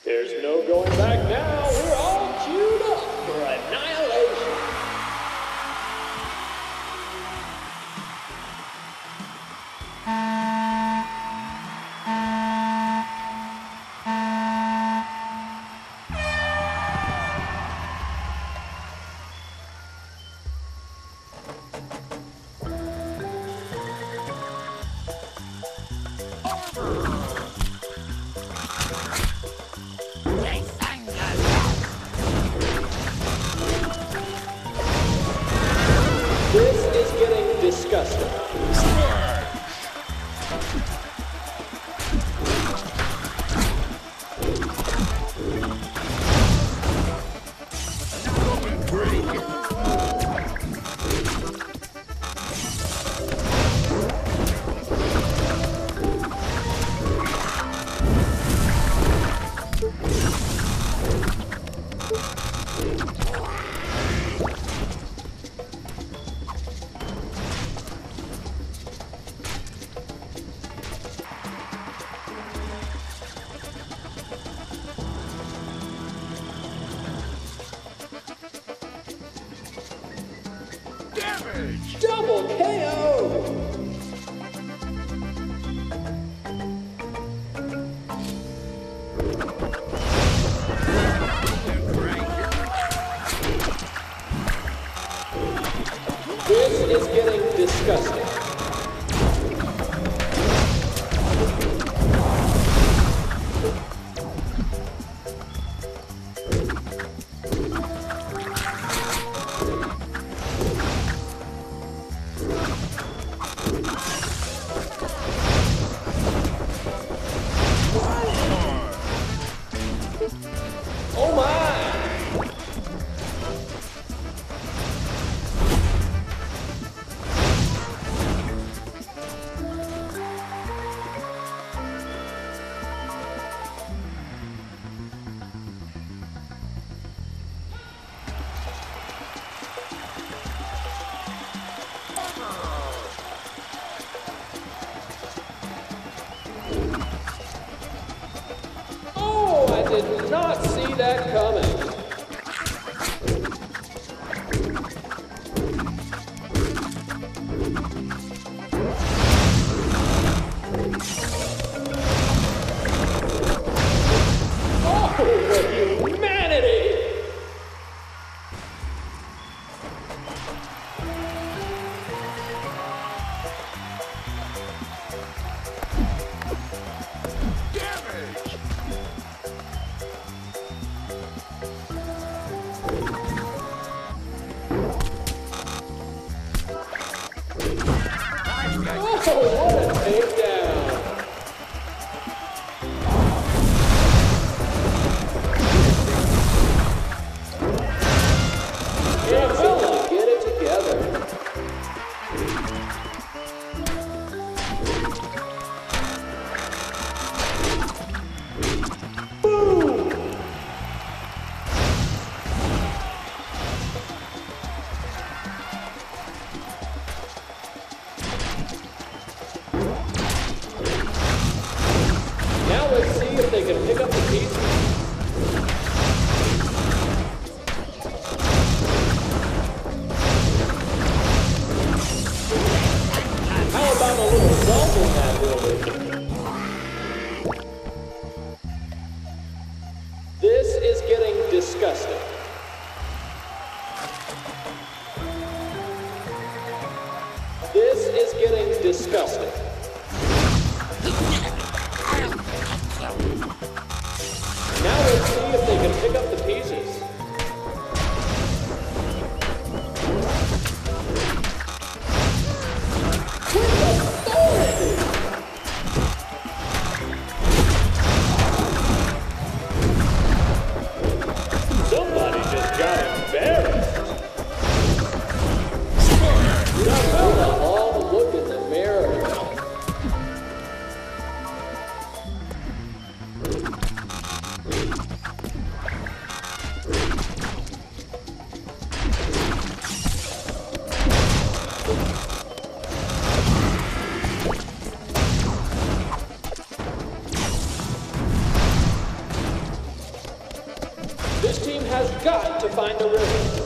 There's no going back now. We're all queued up for Annihilation. This is getting disgusting. Double KO! This is getting disgusting. Oh my! Oh, I did not see that coming. Oh, the humanity! Oh, what a takedown! Godzilla, get it together. Boom! Now let's see if they can pick up the pieces. How about a little salt in that, Willie? has got to find the river.